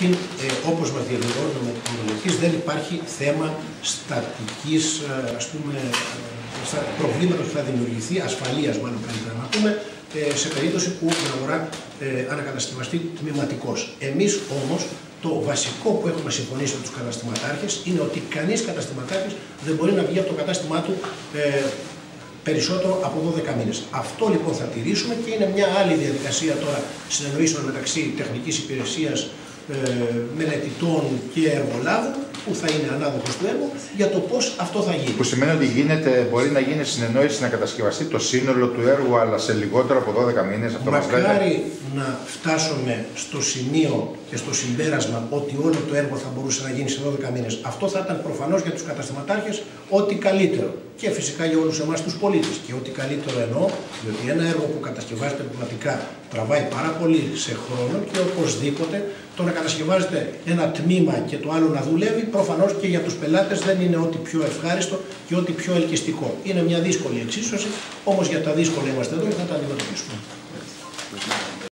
Καταρχήν, όπως μας διαβεβαιώνει ο μελετής, δεν υπάρχει θέμα στατικής, προβλήματος που θα δημιουργηθεί, ασφαλείας μάλλον καλύτερα να πούμε, σε περίπτωση που η αγορά ανακατασκευαστεί τμηματικώς. Εμείς όμως το βασικό που έχουμε συμφωνήσει με τους καταστηματάρχες είναι ότι κανείς καταστηματάρχης δεν μπορεί να βγει από το κατάστημά του περισσότερο από 12 μήνες. Αυτό λοιπόν θα τηρήσουμε και είναι μια άλλη διαδικασία τώρα συνεννοήσεων μεταξύ τεχνικής υπηρεσίας, μελετητών και εργολάβων που θα είναι ανάδοχος του έργου για το πώς αυτό θα γίνει. Που σημαίνει ότι μπορεί να γίνει συνεννόηση να κατασκευαστεί το σύνολο του έργου αλλά σε λιγότερο από 12 μήνες. Μακάρι να φτάσουμε στο σημείο και στο συμπέρασμα ότι όλο το έργο θα μπορούσε να γίνει σε 12 μήνες. Αυτό θα ήταν προφανώς για τους καταστηματάρχες ό,τι καλύτερο. Και φυσικά για όλους εμάς τους πολίτες. Και ό,τι καλύτερο εννοώ, διότι ένα έργο που κατασκευάζεται πραγματικά τραβάει πάρα πολύ σε χρόνο και οπωσδήποτε το να κατασκευάζεται ένα τμήμα και το άλλο να δουλεύει, προφανώς και για τους πελάτες δεν είναι ό,τι πιο ευχάριστο και ό,τι πιο ελκυστικό. Είναι μια δύσκολη εξίσωση, όμως για τα δύσκολα είμαστε εδώ και θα τα αντιμετωπίσουμε.